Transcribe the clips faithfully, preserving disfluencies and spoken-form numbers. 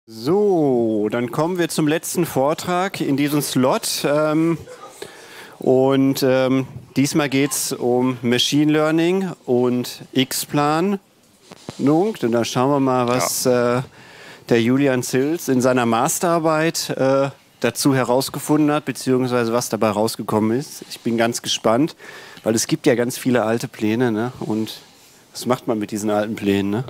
So, dann kommen wir zum letzten Vortrag in diesem Slot. Ähm, und ähm, diesmal geht es um Machine Learning und X-Planung. Und da schauen wir mal, was ja. äh, der Julian Zils in seiner Masterarbeit äh, dazu herausgefunden hat, beziehungsweise was dabei rausgekommen ist. Ich bin ganz gespannt, weil es gibt ja ganz viele alte Pläne, ne? Und was macht man mit diesen alten Plänen, ne?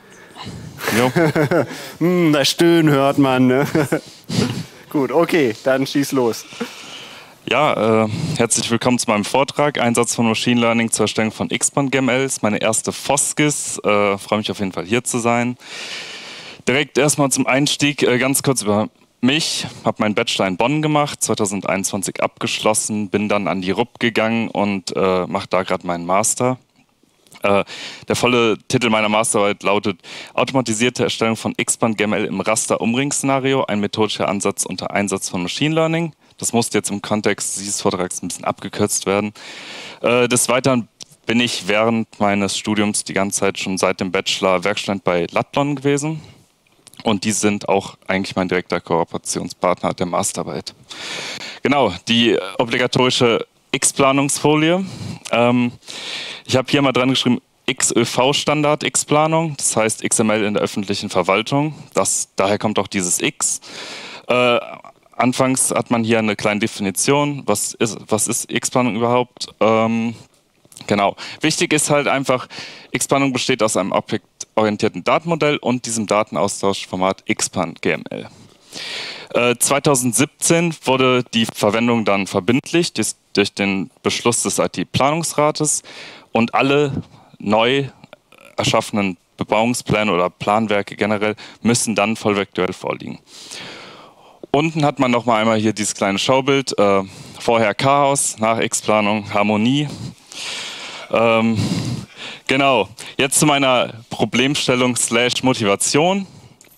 hm, das Stöhnen hört man, ne? Gut, okay, dann schieß los. Ja, äh, herzlich willkommen zu meinem Vortrag. Einsatz von Machine Learning zur Erstellung von X-Plan-G M L ist meine erste FOSGIS. Äh, freue mich auf jeden Fall hier zu sein. Direkt erstmal zum Einstieg äh, ganz kurz über mich. Habe meinen Bachelor in Bonn gemacht, zwanzig einundzwanzig abgeschlossen, bin dann an die R U P gegangen und äh, mache da gerade meinen Master. Äh, der volle Titel meiner Masterarbeit lautet Automatisierte Erstellung von X-Plan-G M L im Raster-Umring-Szenario, ein methodischer Ansatz unter Einsatz von Machine Learning. Das musste jetzt im Kontext dieses Vortrags ein bisschen abgekürzt werden. Äh, des Weiteren bin ich während meines Studiums die ganze Zeit schon seit dem Bachelor Werkstudent bei Lathlon gewesen. Und die sind auch eigentlich mein direkter Kooperationspartner der Masterarbeit. Genau, die obligatorische X-Planungsfolie. Ähm, ich habe hier mal dran geschrieben, X Ö V-Standard X-Planung, das heißt X M L in der öffentlichen Verwaltung. Das, daher kommt auch dieses X. Äh, anfangs hat man hier eine kleine Definition, was ist, was ist X-Planung überhaupt? Ähm, genau, wichtig ist halt einfach, X-Planung besteht aus einem objektorientierten Datenmodell und diesem Datenaustauschformat X-Plan-G M L. Äh, zweitausendsiebzehn wurde die Verwendung dann verbindlich durch, durch den Beschluss des I T-Planungsrates und alle neu erschaffenen Bebauungspläne oder Planwerke generell müssen dann vollvektoriell vorliegen. Unten hat man noch mal einmal hier dieses kleine Schaubild, äh, vorher Chaos, nach X-Planung Harmonie. Ähm, genau, jetzt zu meiner Problemstellung slash Motivation.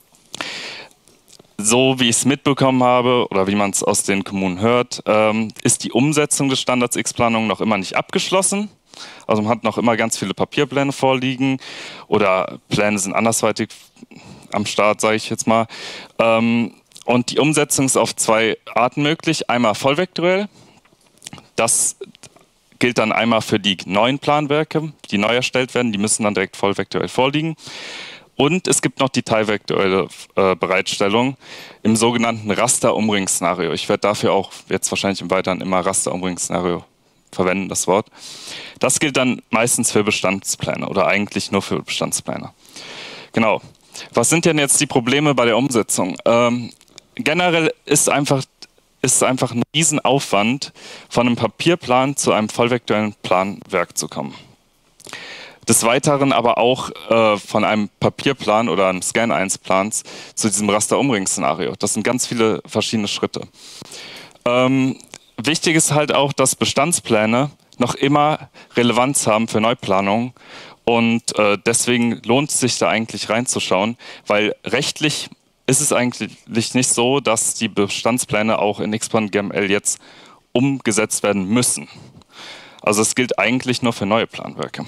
So wie ich es mitbekommen habe oder wie man es aus den Kommunen hört, ähm, ist die Umsetzung des Standards X-Planung noch immer nicht abgeschlossen. Also man hat noch immer ganz viele Papierpläne vorliegen oder Pläne sind andersweitig am Start, sage ich jetzt mal. Ähm, und die Umsetzung ist auf zwei Arten möglich. Einmal vollvektoriell. Das gilt dann einmal für die neuen Planwerke, die neu erstellt werden. Die müssen dann direkt vollvektoriell vorliegen. Und es gibt noch die teilvektorielle äh, Bereitstellung im sogenannten Raster-Umring-Szenario. Ich werde dafür auch jetzt wahrscheinlich im Weiteren immer Raster-Umring-Szenario verwenden, das Wort. Das gilt dann meistens für Bestandspläne oder eigentlich nur für Bestandspläne. Genau. Was sind denn jetzt die Probleme bei der Umsetzung? Ähm, generell ist einfach, ist einfach ein Riesenaufwand, von einem Papierplan zu einem vollvektoriellen Planwerk zu kommen. Des Weiteren aber auch äh, von einem Papierplan oder einem Scan eins Plans zu diesem Raster-Umring-Szenario. Das sind ganz viele verschiedene Schritte. Ähm, wichtig ist halt auch, dass Bestandspläne noch immer Relevanz haben für Neuplanungen und äh, deswegen lohnt es sich da eigentlich reinzuschauen, weil rechtlich ist es eigentlich nicht so, dass die Bestandspläne auch in X-Plan-G M L jetzt umgesetzt werden müssen. Also es gilt eigentlich nur für neue Planwerke.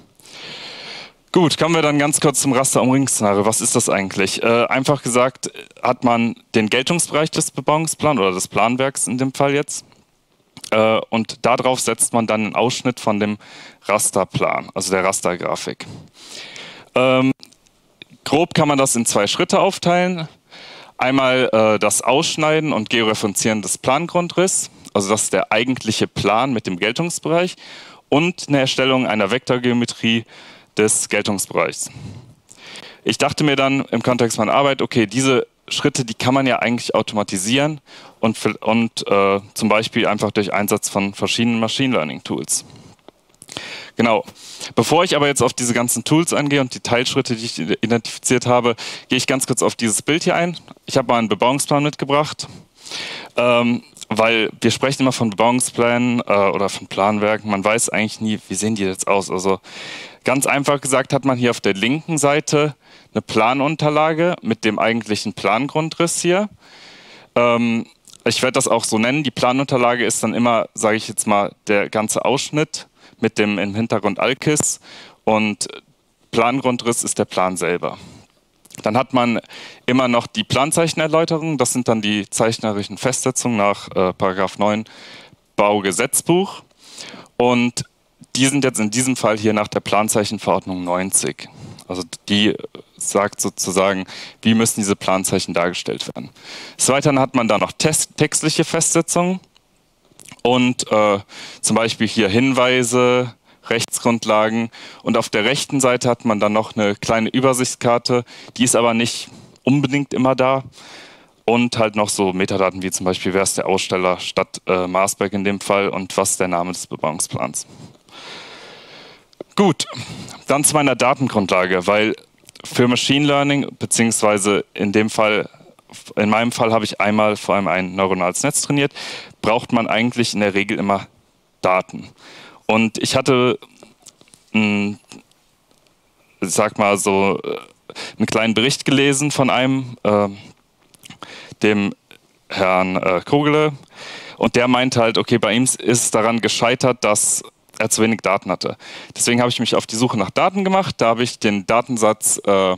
Gut, kommen wir dann ganz kurz zum Raster-Umring-Szenario. Was ist das eigentlich? Äh, einfach gesagt hat man den Geltungsbereich des Bebauungsplans oder des Planwerks in dem Fall jetzt. Äh, und darauf setzt man dann einen Ausschnitt von dem Rasterplan, also der Rastergrafik. Ähm, grob kann man das in zwei Schritte aufteilen. Einmal äh, das Ausschneiden und Georeferenzieren des Plangrundriss, also das ist der eigentliche Plan mit dem Geltungsbereich, und eine Erstellung einer Vektorgeometrie des Geltungsbereichs. Ich dachte mir dann im Kontext meiner Arbeit, okay, diese Schritte, die kann man ja eigentlich automatisieren und, und äh, zum Beispiel einfach durch Einsatz von verschiedenen Machine Learning Tools. Genau. Bevor ich aber jetzt auf diese ganzen Tools eingehe und die Teilschritte, die ich identifiziert habe, gehe ich ganz kurz auf dieses Bild hier ein. Ich habe mal einen Bebauungsplan mitgebracht, ähm, weil wir sprechen immer von Bebauungsplänen äh, oder von Planwerken. Man weiß eigentlich nie, wie sehen die jetzt aus. Also ganz einfach gesagt hat man hier auf der linken Seite eine Planunterlage mit dem eigentlichen Plangrundriss hier. Ähm, ich werde das auch so nennen. Die Planunterlage ist dann immer, sage ich jetzt mal, der ganze Ausschnitt mit dem im Hintergrund Alkis und Plangrundriss ist der Plan selber. Dann hat man immer noch die Planzeichenerläuterung. Das sind dann die zeichnerischen Festsetzungen nach äh, Paragraph neun Baugesetzbuch. Und die sind jetzt in diesem Fall hier nach der Planzeichenverordnung neunzig. Also die sagt sozusagen, wie müssen diese Planzeichen dargestellt werden. Des Weiteren hat man da noch textliche Festsetzungen und äh, zum Beispiel hier Hinweise, Rechtsgrundlagen, und auf der rechten Seite hat man dann noch eine kleine Übersichtskarte, die ist aber nicht unbedingt immer da, und halt noch so Metadaten wie zum Beispiel, wer ist der Aussteller, Stadt äh, Marsberg in dem Fall, und was ist der Name des Bebauungsplans. Gut, dann zu meiner Datengrundlage, weil für Machine Learning, beziehungsweise in dem Fall, in meinem Fall habe ich einmal vor allem ein neuronales Netz trainiert, braucht man eigentlich in der Regel immer Daten. Und ich hatte, mh, ich sag mal so, einen kleinen Bericht gelesen von einem, äh, dem Herrn äh, Kogele, und der meinte halt, okay, bei ihm ist es daran gescheitert, dass er zu wenig Daten hatte. Deswegen habe ich mich auf die Suche nach Daten gemacht. Da habe ich den Datensatz äh,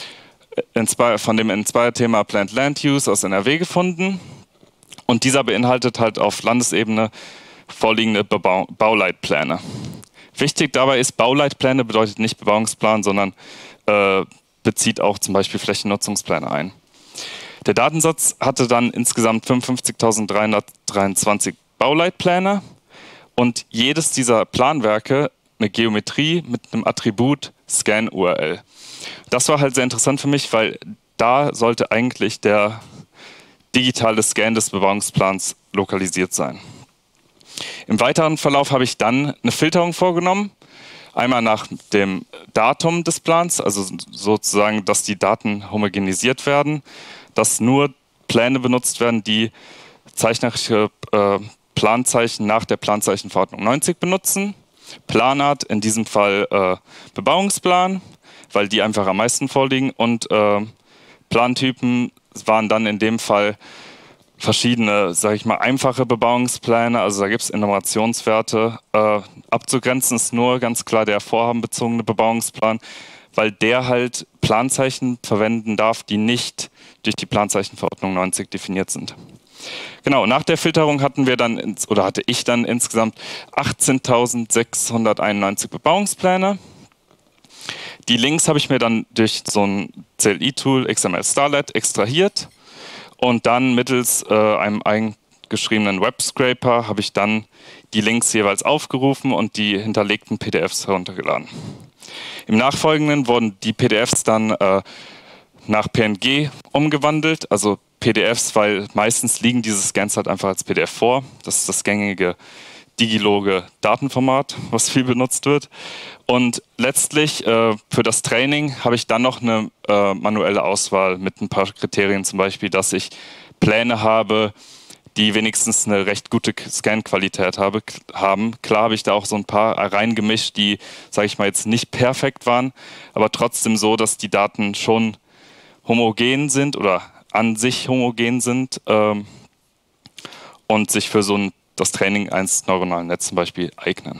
von dem Inspire-Thema Planned Land Use aus N R W gefunden. Und dieser beinhaltet halt auf Landesebene vorliegende Bebau Bauleitpläne. Wichtig dabei ist, Bauleitpläne bedeutet nicht Bebauungsplan, sondern äh, bezieht auch zum Beispiel Flächennutzungspläne ein. Der Datensatz hatte dann insgesamt fünfundfünfzigtausenddreihundertdreiundzwanzig Bauleitpläne. Und jedes dieser Planwerke eine Geometrie mit einem Attribut Scan-U R L. Das war halt sehr interessant für mich, weil da sollte eigentlich der digitale Scan des Bebauungsplans lokalisiert sein. Im weiteren Verlauf habe ich dann eine Filterung vorgenommen. Einmal nach dem Datum des Plans, also sozusagen, dass die Daten homogenisiert werden, dass nur Pläne benutzt werden, die zeichnerische äh, Planzeichen nach der Planzeichenverordnung neunzig benutzen. Planart, in diesem Fall äh, Bebauungsplan, weil die einfach am meisten vorliegen. Und äh, Plantypen waren dann in dem Fall verschiedene, sage ich mal, einfache Bebauungspläne. Also da gibt es Innovationswerte. Äh, abzugrenzen ist nur ganz klar der vorhabenbezogene Bebauungsplan, weil der halt Planzeichen verwenden darf, die nicht durch die Planzeichenverordnung neunzig definiert sind. Genau, nach der Filterung hatten wir dann, ins, oder hatte ich dann insgesamt achtzehntausendsechshunderteinundneunzig Bebauungspläne. Die Links habe ich mir dann durch so ein C L I-Tool X M L Starlet extrahiert und dann mittels äh, einem eingeschriebenen Webscraper habe ich dann die Links jeweils aufgerufen und die hinterlegten P D Fs heruntergeladen. Im Nachfolgenden wurden die P D Fs dann äh, nach P N G umgewandelt, also P D Fs, weil meistens liegen diese Scans halt einfach als P D F vor. Das ist das gängige Digiloge Datenformat, was viel benutzt wird. Und letztlich äh, für das Training habe ich dann noch eine äh, manuelle Auswahl mit ein paar Kriterien, zum Beispiel, dass ich Pläne habe, die wenigstens eine recht gute Scan-Qualität habe, haben. Klar habe ich da auch so ein paar reingemischt, die, sage ich mal, jetzt nicht perfekt waren, aber trotzdem so, dass die Daten schon homogen sind oder an sich homogen sind ähm, und sich für so ein, das Training eines neuronalen Netzes zum Beispiel eignen.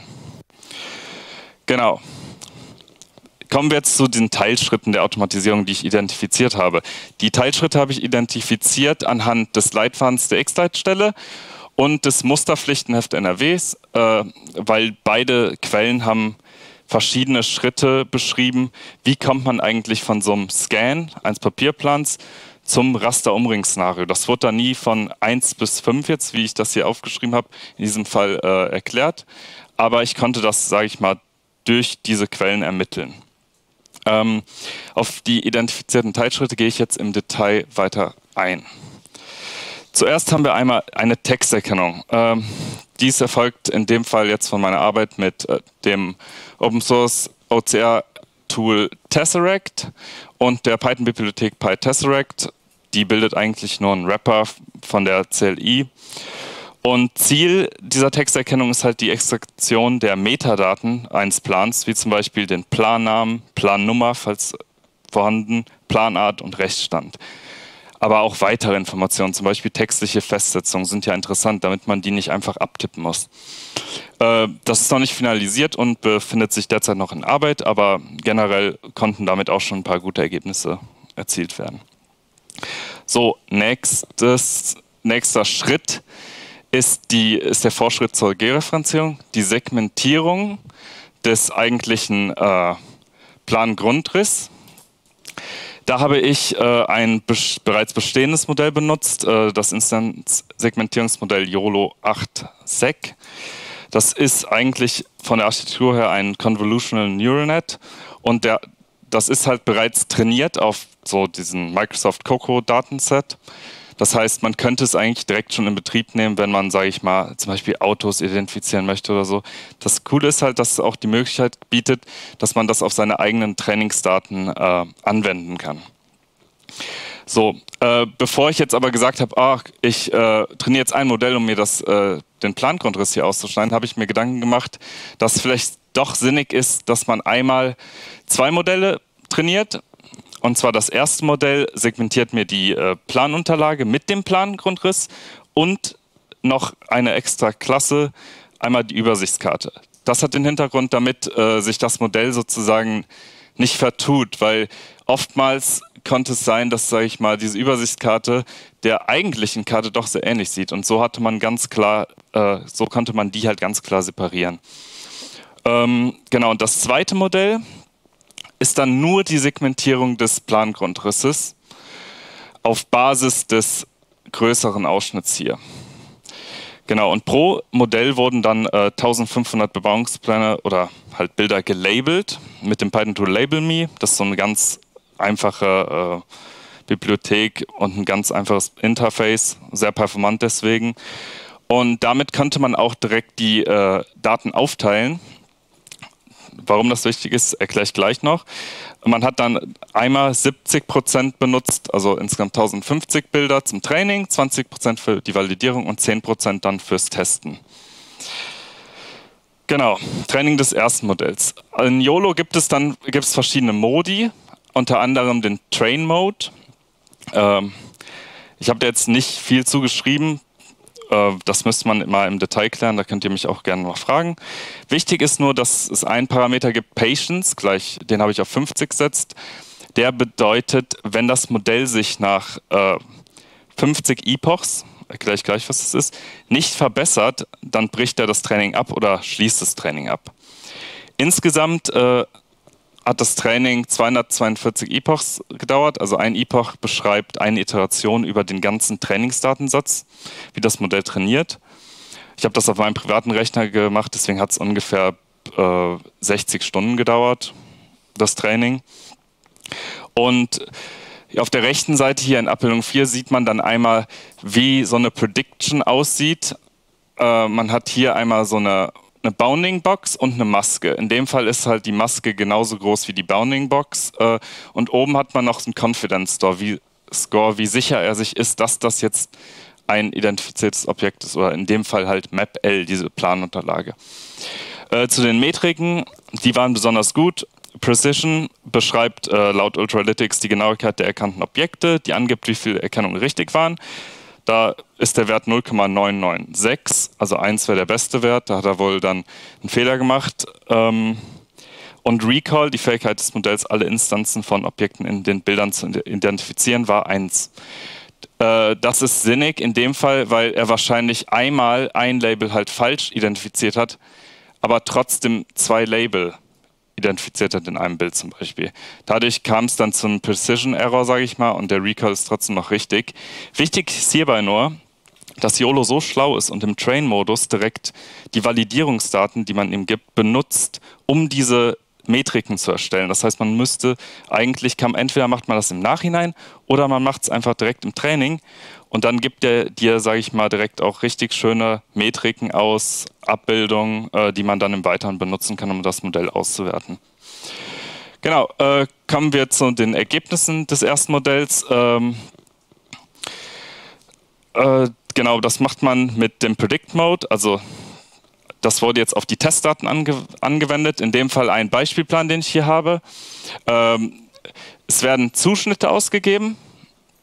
Genau. Kommen wir jetzt zu den Teilschritten der Automatisierung, die ich identifiziert habe. Die Teilschritte habe ich identifiziert anhand des Leitfadens der X-Leitstelle und des Musterpflichtenheft N R Ws, äh, weil beide Quellen haben verschiedene Schritte beschrieben. Wie kommt man eigentlich von so einem Scan eines Papierplans zum Raster-Umring-Szenario? Das wurde da nie von eins bis fünf jetzt, wie ich das hier aufgeschrieben habe, in diesem Fall äh, erklärt. Aber ich konnte das, sage ich mal, durch diese Quellen ermitteln. Ähm, auf die identifizierten Teilschritte gehe ich jetzt im Detail weiter ein. Zuerst haben wir einmal eine Texterkennung. Ähm, dies erfolgt in dem Fall jetzt von meiner Arbeit mit äh, dem Open Source O C R-Tool Tesseract und der Python-Bibliothek PyTesseract. Die bildet eigentlich nur einen Wrapper von der C L I. Und Ziel dieser Texterkennung ist halt die Extraktion der Metadaten eines Plans, wie zum Beispiel den Plannamen, Plannummer, falls vorhanden, Planart und Rechtsstand. Aber auch weitere Informationen, zum Beispiel textliche Festsetzungen, sind ja interessant, damit man die nicht einfach abtippen muss. Äh, das ist noch nicht finalisiert und befindet sich derzeit noch in Arbeit, aber generell konnten damit auch schon ein paar gute Ergebnisse erzielt werden. So, nächstes, nächster Schritt ist, die, ist der Vorschritt zur Georeferenzierung, die Segmentierung des eigentlichen äh, Plangrundriss. Da habe ich äh, ein be bereits bestehendes Modell benutzt, äh, das Instanzsegmentierungsmodell YOLO acht sec. Das ist eigentlich von der Architektur her ein Convolutional Neural Net und der, das ist halt bereits trainiert auf so diesen Microsoft Coco Datenset. Das heißt, man könnte es eigentlich direkt schon in Betrieb nehmen, wenn man, sage ich mal, zum Beispiel Autos identifizieren möchte oder so. Das Coole ist halt, dass es auch die Möglichkeit bietet, dass man das auf seine eigenen Trainingsdaten äh, anwenden kann. So, äh, bevor ich jetzt aber gesagt habe, ach, ich äh, trainiere jetzt ein Modell, um mir das, äh, den Plangrundriss hier auszuschneiden, habe ich mir Gedanken gemacht, dass vielleicht doch sinnig ist, dass man einmal zwei Modelle trainiert. Und zwar das erste Modell segmentiert mir die äh, Planunterlage mit dem Plangrundriss und noch eine extra Klasse, einmal die Übersichtskarte. Das hat den Hintergrund, damit äh, sich das Modell sozusagen nicht vertut, weil oftmals konnte es sein, dass, sage ich mal, diese Übersichtskarte der eigentlichen Karte doch sehr ähnlich sieht. Und so hatte man ganz klar, äh, so konnte man die halt ganz klar separieren. Ähm, genau, und das zweite Modell ist dann nur die Segmentierung des Plangrundrisses auf Basis des größeren Ausschnitts hier. Genau, und pro Modell wurden dann äh, eintausendfünfhundert Bebauungspläne oder halt Bilder gelabelt mit dem Python-Tool LabelMe. Das ist so eine ganz einfache äh, Bibliothek und ein ganz einfaches Interface, sehr performant deswegen. Und damit konnte man auch direkt die äh, Daten aufteilen. Warum das wichtig ist, erkläre ich gleich noch. Man hat dann einmal siebzig Prozent benutzt, also insgesamt tausendfünfzig Bilder zum Training, zwanzig Prozent für die Validierung und zehn Prozent dann fürs Testen. Genau, Training des ersten Modells. In YOLO gibt es dann gibt es verschiedene Modi, unter anderem den Train Mode. Ähm, ich habe da jetzt nicht viel zugeschrieben. Das müsste man mal im Detail klären, da könnt ihr mich auch gerne mal fragen. Wichtig ist nur, dass es einen Parameter gibt, Patience, gleich, den habe ich auf fünfzig gesetzt. Der bedeutet, wenn das Modell sich nach äh, fünfzig Epochs, erkläre ich gleich, was das ist, nicht verbessert, dann bricht er das Training ab oder schließt das Training ab. Insgesamt äh, hat das Training zweihundertzweiundvierzig Epochs gedauert. Also ein Epoch beschreibt eine Iteration über den ganzen Trainingsdatensatz, wie das Modell trainiert. Ich habe das auf meinem privaten Rechner gemacht, deswegen hat es ungefähr äh, sechzig Stunden gedauert, das Training. Und auf der rechten Seite hier in Abbildung vier sieht man dann einmal, wie so eine Prediction aussieht. Äh, man hat hier einmal so eine eine Bounding Box und eine Maske. In dem Fall ist halt die Maske genauso groß wie die Bounding Box äh, und oben hat man noch so einen Confidence Score wie, Score, wie sicher er sich ist, dass das jetzt ein identifiziertes Objekt ist oder in dem Fall halt Map L, diese Planunterlage. Äh, zu den Metriken, die waren besonders gut. Precision beschreibt äh, laut Ultralytics die Genauigkeit der erkannten Objekte, die angibt, wie viele Erkennungen richtig waren. Da ist der Wert null Komma neun neun sechs, also eins wäre der beste Wert, da hat er wohl dann einen Fehler gemacht. Und Recall, die Fähigkeit des Modells, alle Instanzen von Objekten in den Bildern zu identifizieren, war eins. Das ist sinnig in dem Fall, weil er wahrscheinlich einmal ein Label halt falsch identifiziert hat, aber trotzdem zwei Label identifiziert hat in einem Bild zum Beispiel. Dadurch kam es dann zum Precision Error, sage ich mal, und der Recall ist trotzdem noch richtig. Wichtig ist hierbei nur, dass YOLO so schlau ist und im Train-Modus direkt die Validierungsdaten, die man ihm gibt, benutzt, um diese Metriken zu erstellen. Das heißt, man müsste eigentlich, kann, entweder macht man das im Nachhinein oder man macht es einfach direkt im Training und dann gibt er dir, sage ich mal, direkt auch richtig schöne Metriken aus, Abbildungen, äh, die man dann im Weiteren benutzen kann, um das Modell auszuwerten. Genau, äh, kommen wir zu den Ergebnissen des ersten Modells. Ähm, äh, genau, das macht man mit dem Predict Mode, also das wurde jetzt auf die Testdaten ange angewendet, in dem Fall ein Beispielplan, den ich hier habe. Ähm, es werden Zuschnitte ausgegeben,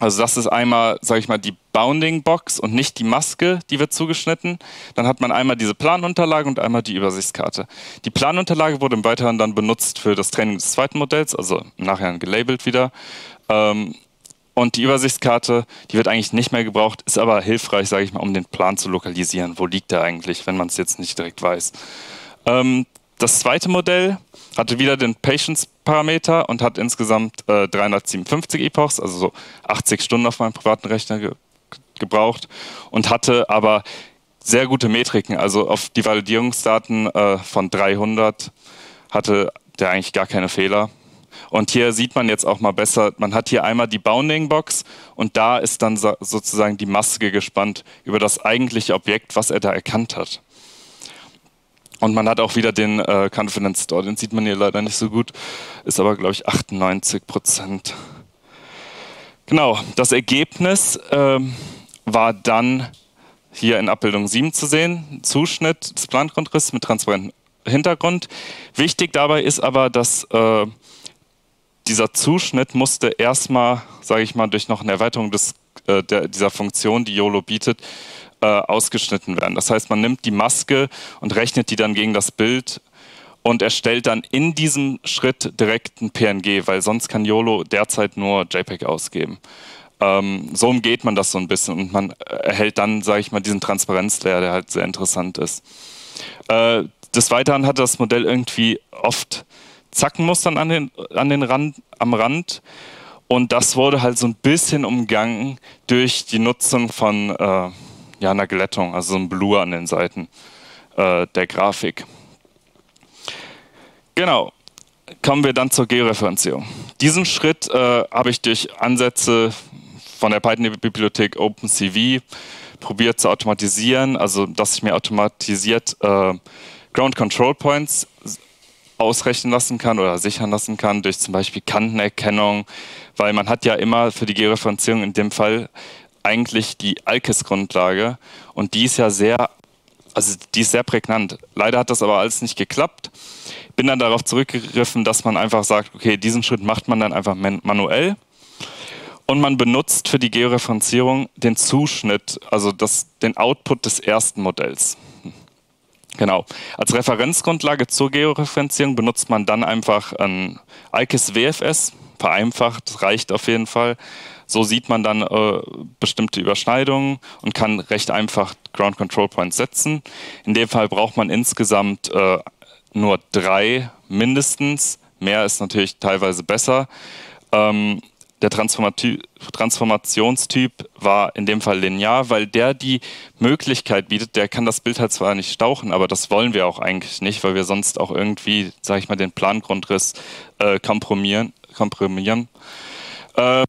Also das ist einmal, sage ich mal, die Bounding-Box und nicht die Maske, die wird zugeschnitten. Dann hat man einmal diese Planunterlage und einmal die Übersichtskarte. Die Planunterlage wurde im Weiteren dann benutzt für das Training des zweiten Modells, also im Nachhinein gelabelt wieder. Ähm, und die Übersichtskarte, die wird eigentlich nicht mehr gebraucht, ist aber hilfreich, sage ich mal, um den Plan zu lokalisieren. Wo liegt der eigentlich, wenn man es jetzt nicht direkt weiß. Ähm, das zweite Modell hatte wieder den Patience-Parameter und hat insgesamt äh, dreihundertsiebenundfünfzig Epochs, also so achtzig Stunden auf meinem privaten Rechner ge gebraucht und hatte aber sehr gute Metriken. Also auf die Validierungsdaten äh, von dreihundert hatte der eigentlich gar keine Fehler. Und hier sieht man jetzt auch mal besser, man hat hier einmal die Bounding-Box und da ist dann so, sozusagen die Maske gespannt über das eigentliche Objekt, was er da erkannt hat. Und man hat auch wieder den äh, Confidence Store, den sieht man hier leider nicht so gut, ist aber, glaube ich, achtundneunzig Prozent. Genau, das Ergebnis ähm, war dann hier in Abbildung sieben zu sehen, Zuschnitt des Plangrundrisses mit transparentem Hintergrund. Wichtig dabei ist aber, dass äh, dieser Zuschnitt musste erstmal, sage ich mal, durch noch eine Erweiterung des, äh, der, dieser Funktion, die YOLO bietet, ausgeschnitten werden. Das heißt, man nimmt die Maske und rechnet die dann gegen das Bild und erstellt dann in diesem Schritt direkt ein P N G, weil sonst kann YOLO derzeit nur JPEG ausgeben. Ähm, so umgeht man das so ein bisschen und man erhält dann, sage ich mal, diesen Transparenzlayer, der halt sehr interessant ist. Äh, des Weiteren hat das Modell irgendwie oft Zackenmustern an den, an den Rand, am Rand und das wurde halt so ein bisschen umgangen durch die Nutzung von äh, ja, einer Glättung, also so ein Blur an den Seiten äh, der Grafik. Genau, kommen wir dann zur Georeferenzierung. Diesen Schritt äh, habe ich durch Ansätze von der Python-Bibliothek OpenCV probiert zu automatisieren, also dass ich mir automatisiert äh, Ground Control Points ausrechnen lassen kann oder sichern lassen kann durch zum Beispiel Kantenerkennung, weil man hat ja immer für die Georeferenzierung in dem Fall eigentlich die A L K E S-Grundlage und die ist ja sehr, also die ist sehr prägnant. Leider hat das aber alles nicht geklappt. Bin dann darauf zurückgegriffen, dass man einfach sagt, okay, diesen Schritt macht man dann einfach manuell und man benutzt für die Georeferenzierung den Zuschnitt, also das, den Output des ersten Modells. Genau. Als Referenzgrundlage zur Georeferenzierung benutzt man dann einfach ein A L K E S W F S, vereinfacht, reicht auf jeden Fall. So sieht man dann äh, bestimmte Überschneidungen und kann recht einfach Ground Control Points setzen. In dem Fall braucht man insgesamt äh, nur drei mindestens. Mehr ist natürlich teilweise besser. Ähm, der Transformationstyp war in dem Fall linear, weil der die Möglichkeit bietet, der kann das Bild halt zwar nicht stauchen, aber das wollen wir auch eigentlich nicht, weil wir sonst auch irgendwie, sage ich mal, den Plangrundriss äh, komprimieren. komprimieren. Ähm,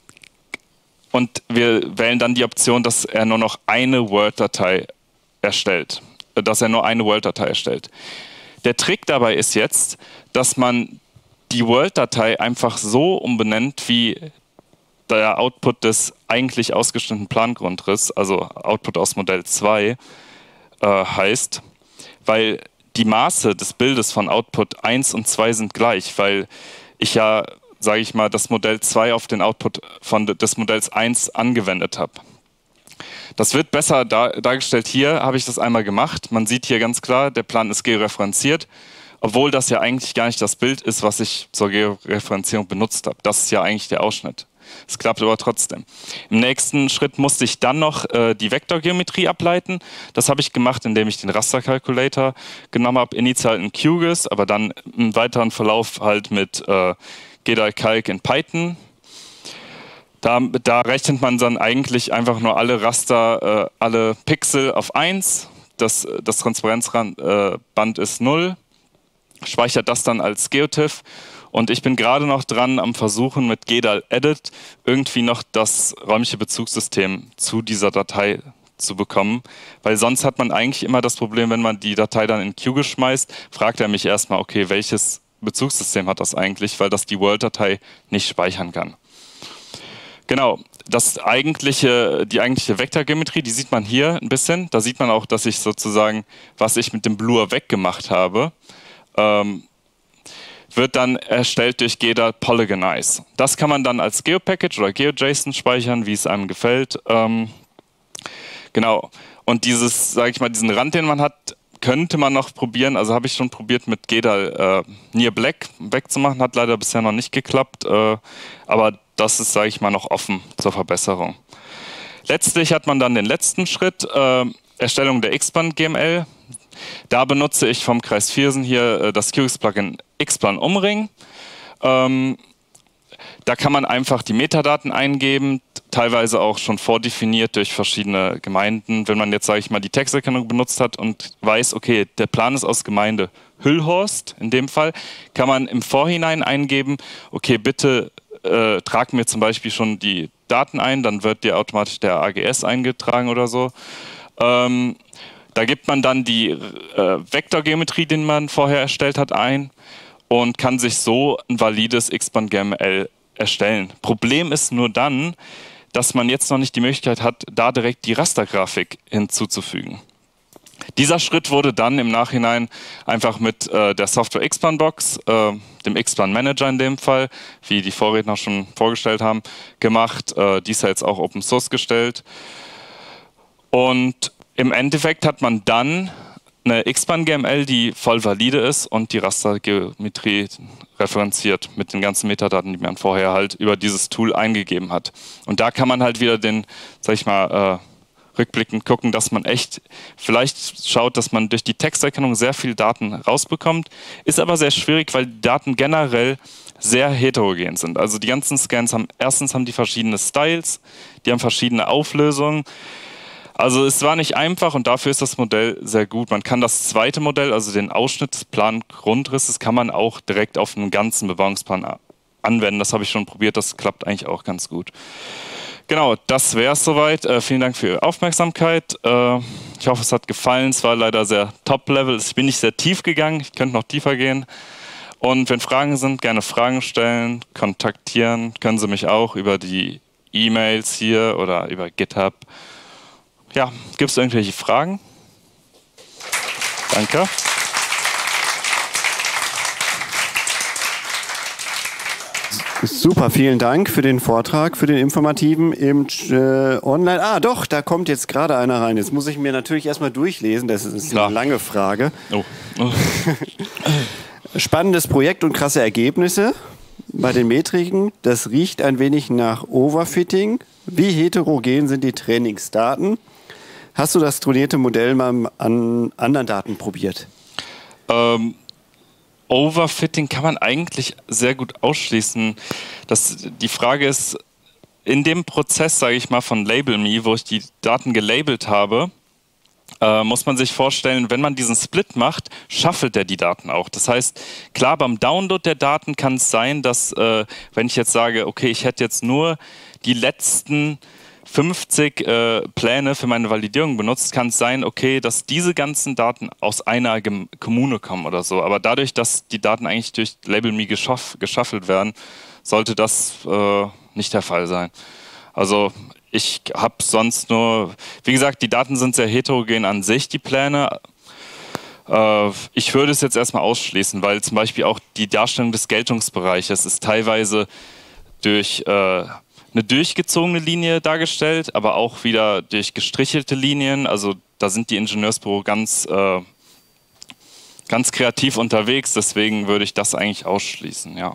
Und wir wählen dann die Option, dass er nur noch eine Word-Datei erstellt. Dass er nur eine Word-Datei erstellt. Der Trick dabei ist jetzt, dass man die Word-Datei einfach so umbenennt, wie der Output des eigentlich ausgeschnittenen Plangrundrisses, also Output aus Modell zwei, äh, heißt, weil die Maße des Bildes von Output eins und zwei sind gleich, weil ich ja, sage ich mal, das Modell zwei auf den Output von des Modells eins angewendet habe. Das wird besser dar dargestellt. Hier habe ich das einmal gemacht. Man sieht hier ganz klar, der Plan ist georeferenziert, obwohl das ja eigentlich gar nicht das Bild ist, was ich zur Georeferenzierung benutzt habe. Das ist ja eigentlich der Ausschnitt. Es klappt aber trotzdem. Im nächsten Schritt musste ich dann noch äh, die Vektorgeometrie ableiten. Das habe ich gemacht, indem ich den Raster-Calculator genommen habe, initial in QGIS, aber dann im weiteren Verlauf halt mit äh, G D A L Calc in Python. Da, da rechnet man dann eigentlich einfach nur alle Raster, äh, alle Pixel auf eins. Das, das Transparenzband äh, ist null. Speichert das dann als GeoTIFF. Und ich bin gerade noch dran am Versuchen mit G D A L Edit irgendwie noch das räumliche Bezugssystem zu dieser Datei zu bekommen. Weil sonst hat man eigentlich immer das Problem, wenn man die Datei dann in QGIS schmeißt, fragt er mich erstmal, okay, welches Bezugssystem hat das eigentlich, weil das die World-Datei nicht speichern kann. Genau, das eigentliche, die eigentliche Vektorgeometrie, die sieht man hier ein bisschen. Da sieht man auch, dass ich sozusagen, was ich mit dem Blur weggemacht habe, ähm, wird dann erstellt durch G E D A Polygonize. Das kann man dann als GeoPackage oder GeoJSON speichern, wie es einem gefällt. Ähm, genau. Und dieses, sage ich mal, diesen Rand, den man hat, könnte man noch probieren. Also habe ich schon probiert, mit G E D A äh, Near Black wegzumachen. Hat leider bisher noch nicht geklappt. Äh, aber das ist, sage ich mal, noch offen zur Verbesserung. Letztlich hat man dann den letzten Schritt, äh, Erstellung der Xplan G M L. Da benutze ich vom Kreis Viersen hier äh, das Q X-Plugin Xplan Umring. Ähm, da kann man einfach die Metadaten eingeben, teilweise auch schon vordefiniert durch verschiedene Gemeinden. Wenn man jetzt, sage ich mal, die Texterkennung benutzt hat und weiß, okay, der Plan ist aus Gemeinde Hüllhorst, in dem Fall, kann man im Vorhinein eingeben, okay, bitte äh, trag mir zum Beispiel schon die Daten ein, dann wird dir automatisch der A G S eingetragen oder so. Ähm, da gibt man dann die äh, Vektorgeometrie, die man vorher erstellt hat, ein und kann sich so ein valides Xplan G M L erstellen. Problem ist nur dann, dass man jetzt noch nicht die Möglichkeit hat, da direkt die Rastergrafik hinzuzufügen. Dieser Schritt wurde dann im Nachhinein einfach mit äh, der Software Xplan Box, äh, dem Xplan Manager in dem Fall, wie die Vorredner schon vorgestellt haben, gemacht. Äh, dies ist ja jetzt auch Open Source gestellt. Und im Endeffekt hat man dann eine Xplan G M L, die voll valide ist und die Rastergeometrie referenziert mit den ganzen Metadaten, die man vorher halt über dieses Tool eingegeben hat. Und da kann man halt wieder den, sag ich mal, äh, rückblickend gucken, dass man echt vielleicht schaut, dass man durch die Texterkennung sehr viel Daten rausbekommt. Ist aber sehr schwierig, weil die Daten generell sehr heterogen sind. Also die ganzen Scans haben, erstens haben die verschiedene Styles, die haben verschiedene Auflösungen. Also es war nicht einfach und dafür ist das Modell sehr gut. Man kann das zweite Modell, also den Ausschnitt des Plan-Grundrisses, kann man auch direkt auf einen ganzen Bebauungsplan anwenden. Das habe ich schon probiert, das klappt eigentlich auch ganz gut. Genau, das wäre es soweit. Äh, vielen Dank für Ihre Aufmerksamkeit. Äh, ich hoffe, es hat gefallen. Es war leider sehr Top-Level. Ich bin nicht sehr tief gegangen, ich könnte noch tiefer gehen. Und wenn Fragen sind, gerne Fragen stellen, kontaktieren. Können Sie mich auch über die E-Mails hier oder über GitHub. Ja, gibt es irgendwelche Fragen? Danke. Super, vielen Dank für den Vortrag, für den informativen im äh, Online. Ah, doch, da kommt jetzt gerade einer rein. Jetzt muss ich mir natürlich erstmal durchlesen, das ist eine lange Frage. Oh. Oh. Spannendes Projekt und krasse Ergebnisse bei den Metriken. Das riecht ein wenig nach Overfitting. Wie heterogen sind die Trainingsdaten? Hast du das trainierte Modell mal an anderen Daten probiert? Ähm, Overfitting kann man eigentlich sehr gut ausschließen. Das, die Frage ist, in dem Prozess, sage ich mal, von LabelMe, wo ich die Daten gelabelt habe, äh, muss man sich vorstellen, wenn man diesen Split macht, shuffelt er die Daten auch. Das heißt, klar, beim Download der Daten kann es sein, dass, äh, wenn ich jetzt sage, okay, ich hätte jetzt nur die letzten fünfzig äh, Pläne für meine Validierung benutzt, kann es sein, okay, dass diese ganzen Daten aus einer Gem Kommune kommen oder so. Aber dadurch, dass die Daten eigentlich durch LabelMe geschaff geschaffelt werden, sollte das äh, nicht der Fall sein. Also ich habe sonst nur, wie gesagt, die Daten sind sehr heterogen an sich, die Pläne. Äh, ich würde es jetzt erstmal ausschließen, weil zum Beispiel auch die Darstellung des Geltungsbereiches ist teilweise durch äh, eine durchgezogene Linie dargestellt, aber auch wieder durch gestrichelte Linien. Also da sind die Ingenieursbüro ganz, äh, ganz kreativ unterwegs, deswegen würde ich das eigentlich ausschließen, ja.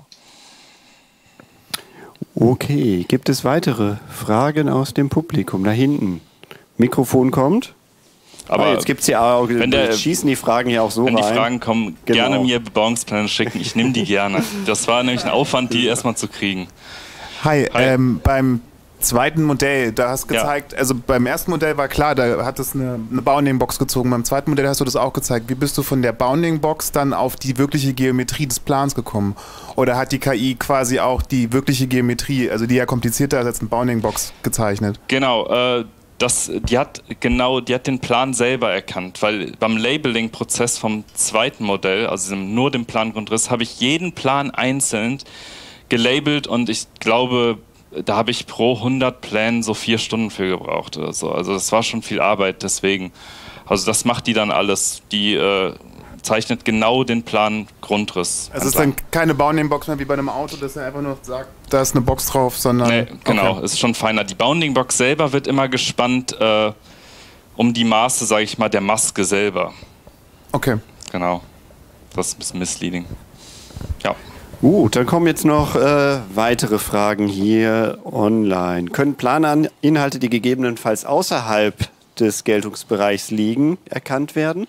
Okay, gibt es weitere Fragen aus dem Publikum? Da hinten. Mikrofon kommt. Aber ah, jetzt gibt es ja auch, wenn der, schießen die Fragen ja auch so wenn rein. Wenn die Fragen kommen, genau. Gerne mir Bebauungspläne schicken, ich nehme die gerne. Das war nämlich ein Aufwand, die erstmal zu kriegen. Hi, Hi. Ähm, beim zweiten Modell, da hast du gezeigt, ja. Also beim ersten Modell war klar, da hat es eine, eine Bounding-Box gezogen, beim zweiten Modell hast du das auch gezeigt. Wie bist du von der Bounding-Box dann auf die wirkliche Geometrie des Plans gekommen? Oder hat die K I quasi auch die wirkliche Geometrie, also die ja komplizierter als eine Bounding-Box gezeichnet? Genau, äh, das, die hat genau, die hat den Plan selber erkannt, weil beim Labeling-Prozess vom zweiten Modell, also nur dem Plangrundriss, habe ich jeden Plan einzeln gelabelt und ich glaube, da habe ich pro hundert Plänen so vier Stunden für gebraucht oder so. Also das war schon viel Arbeit, deswegen. Also das macht die dann alles. Die äh, zeichnet genau den Plan Grundriss. Also es ist dann keine Bounding-Box mehr wie bei einem Auto, dass er einfach nur sagt, da ist eine Box drauf, sondern... Nee, genau, okay. ist schon feiner. Die Bounding-Box selber wird immer gespannt äh, um die Maße, sage ich mal, der Maske selber. Okay. Genau. Das ist ein bisschen misleading. Ja. Gut, dann kommen jetzt noch äh, weitere Fragen hier online. Können Planinhalte, die gegebenenfalls außerhalb des Geltungsbereichs liegen, erkannt werden?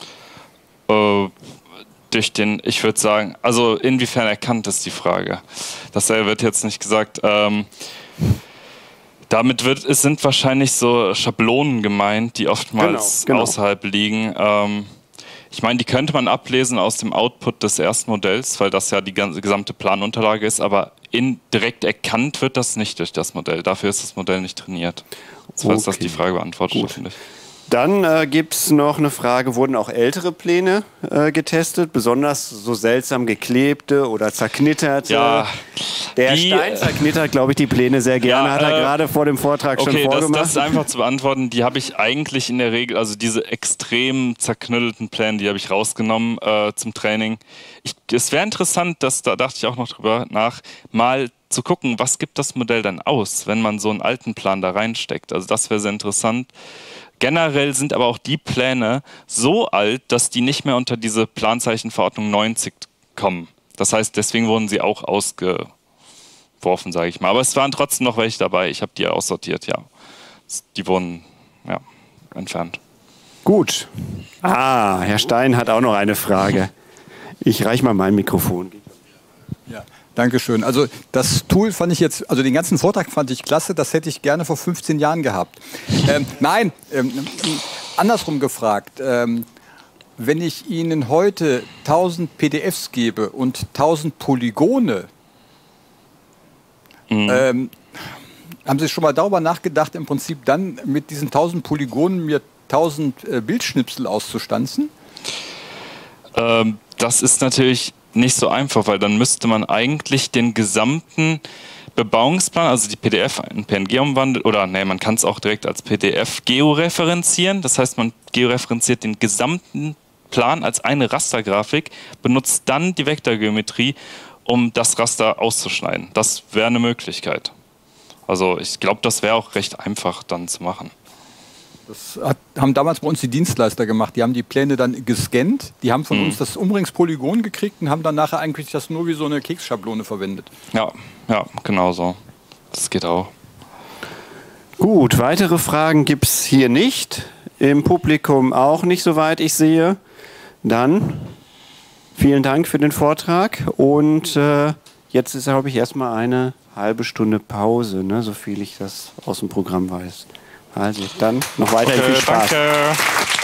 Äh, durch den, ich würde sagen, also inwiefern erkannt ist die Frage. Das wird jetzt nicht gesagt. Ähm, damit wird, es sind wahrscheinlich so Schablonen gemeint, die oftmals genau, genau. außerhalb liegen. Ähm, Ich meine, die könnte man ablesen aus dem Output des ersten Modells, weil das ja die ganze gesamte Planunterlage ist, aber indirekt erkannt wird das nicht durch das Modell. Dafür ist das Modell nicht trainiert. So okay. ist das die Frage beantwortet, finde ich. Dann äh, gibt es noch eine Frage, wurden auch ältere Pläne äh, getestet, besonders so seltsam geklebte oder zerknitterte? Ja, Der die, Stein zerknittert, glaube ich, die Pläne sehr gerne, ja, hat er äh, gerade vor dem Vortrag okay, schon vorgemacht. Das, das ist einfach zu beantworten, die habe ich eigentlich in der Regel, also diese extrem zerknüttelten Pläne, die habe ich rausgenommen äh, zum Training. Ich, es wäre interessant, dass, da dachte ich auch noch drüber nach, mal zu gucken, was gibt das Modell dann aus, wenn man so einen alten Plan da reinsteckt. Also das wäre sehr interessant. Generell sind aber auch die Pläne so alt, dass die nicht mehr unter diese Planzeichenverordnung neunzig kommen. Das heißt, deswegen wurden sie auch ausgeworfen, sage ich mal. Aber es waren trotzdem noch welche dabei. Ich habe die aussortiert, ja. Die wurden ja, entfernt. Gut. Ah, Herr Stein hat auch noch eine Frage. Ich reiche mal mein Mikrofon. Ja. Dankeschön. Also das Tool fand ich jetzt, also den ganzen Vortrag fand ich klasse, das hätte ich gerne vor fünfzehn Jahren gehabt. Ähm, nein, ähm, andersrum gefragt, ähm, wenn ich Ihnen heute tausend P D Fs gebe und tausend Polygone, mhm. ähm, haben Sie schon mal darüber nachgedacht, im Prinzip dann mit diesen tausend Polygonen mir tausend äh, Bildschnipsel auszustanzen? Ähm, das ist natürlich nicht so einfach, weil dann müsste man eigentlich den gesamten Bebauungsplan, also die P D F in P N G umwandeln, oder nee, man kann es auch direkt als P D F georeferenzieren. Das heißt, man georeferenziert den gesamten Plan als eine Rastergrafik, benutzt dann die Vektorgeometrie, um das Raster auszuschneiden. Das wäre eine Möglichkeit. Also ich glaube, das wäre auch recht einfach dann zu machen. Das hat, haben damals bei uns die Dienstleister gemacht. Die haben die Pläne dann gescannt, die haben von mhm. uns das Umringspolygon gekriegt und haben dann nachher eigentlich das nur wie so eine Keksschablone verwendet. Ja, ja, genau so. Das geht auch. Gut, weitere Fragen gibt es hier nicht. Im Publikum auch nicht, soweit ich sehe. Dann vielen Dank für den Vortrag und äh, jetzt ist, glaube ich, erstmal eine halbe Stunde Pause, ne, so viel ich das aus dem Programm weiß. Also dann noch weiterhin okay, viel Spaß. Danke.